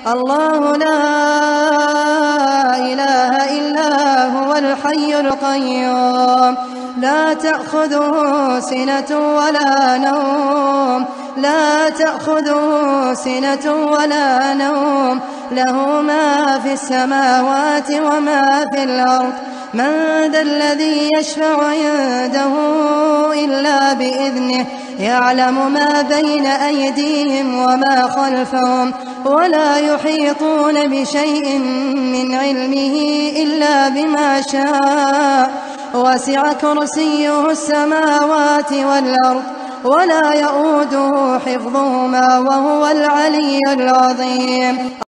الله لا إله إلا هو الحي القيوم لا تأخذه سنة ولا نوم لا تأخذه سنة ولا نوم له ما في السماوات وما في الأرض من ذا الذي يشفع عنده إلا بإذنه يعلم ما بين أيديهم وما خلفهم ولا يحيطون بشيء من علمه إلا بما شاء وسع كرسيه السماوات والأرض ولا يؤوده حفظهما وهو العلي العظيم.